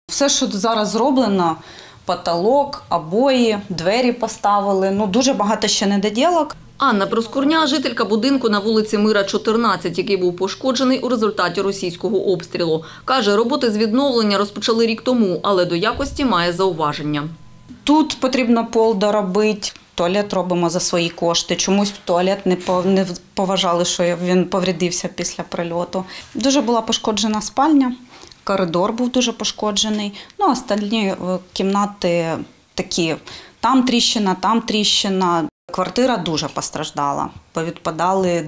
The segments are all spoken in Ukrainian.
Все, що зараз зроблено, потолок, обої, двері поставили, дуже багато ще недоділок. Анна Проскурня – жителька будинку на вулиці Мира, 14, який був пошкоджений у результаті російського обстрілу. Каже, роботи з відновлення розпочали рік тому, але до якості має зауваження. Тут потрібно пол доробити, туалет робимо за свої кошти. Чомусь туалет не поважали, що він повредився після прильоту. Дуже була пошкоджена спальня, коридор був дуже пошкоджений. Остальні кімнати такі, там тріщина. Квартира дуже постраждала, повідпадали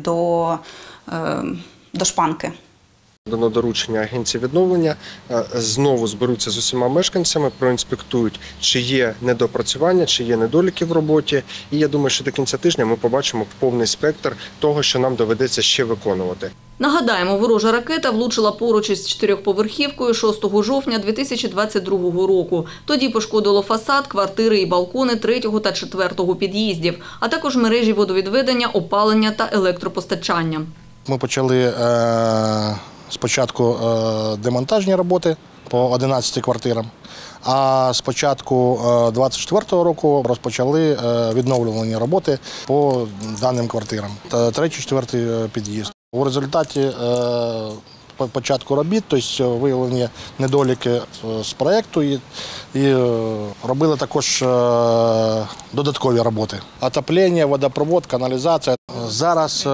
до шпанки. Дано доручення агенції відновлення, знову зберуться з усіма мешканцями, проінспектують, чи є недопрацювання, чи є недоліки в роботі. І я думаю, що до кінця тижня ми побачимо повний спектр того, що нам доведеться ще виконувати. Нагадаємо, ворожа ракета влучила поруч із 4-поверхівкою 6 жовтня 2022 року. Тоді пошкодило фасад, квартири і балкони 3-го та 4-го під'їздів, а також мережі водовідведення, опалення та електропостачання. Ми почали спочатку демонтажні роботи по 11 квартирам, а з початку 2024 року розпочали відновлювальні роботи по даним квартирам. 3-4 під'їзд. У результаті початку робіт, тобто виявлені недоліки з проєкту і робили також додаткові роботи. Отоплення, водопровод, каналізація. Зараз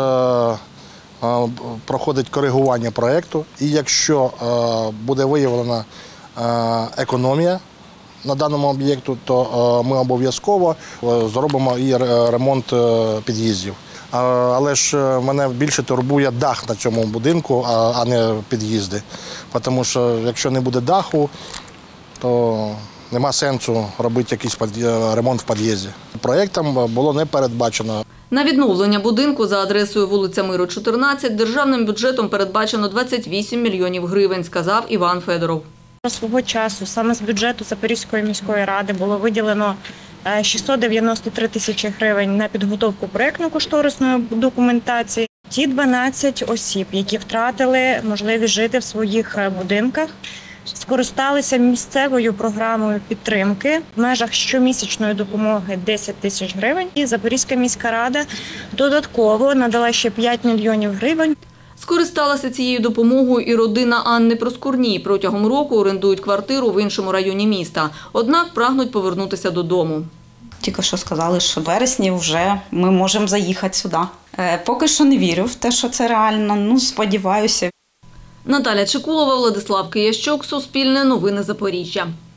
проходить коригування проєкту, і якщо буде виявлена економія на даному об'єкту, то ми обов'язково зробимо і ремонт під'їздів. Але ж мене більше турбує дах на цьому будинку, а не під'їзди. Тому що якщо не буде даху, то нема сенсу робити якийсь ремонт в під'їзді. Проєктом було не передбачено. На відновлення будинку за адресою вулиця Миру, 14 державним бюджетом передбачено 28 мільйонів гривень, сказав Іван Федоров. Свого часу саме з бюджету Запорізької міської ради було виділено 693 тисячі гривень на підготовку проєктно-кошторисної документації. Ті 12 осіб, які втратили можливість жити в своїх будинках, скористалися місцевою програмою підтримки в межах щомісячної допомоги 10 тисяч гривень. І Запорізька міська рада додатково надала ще 5 мільйонів гривень. Скористалася цією допомогою і родина Анни Проскурні. Протягом року орендують квартиру в іншому районі міста. Однак прагнуть повернутися додому. Тільки що сказали, що в вересні вже ми можемо заїхати сюди. Поки що не вірю в те, що це реально, сподіваюся. Наталя Чекулова, Владислав Киящук, Суспільне новини Запоріжжя.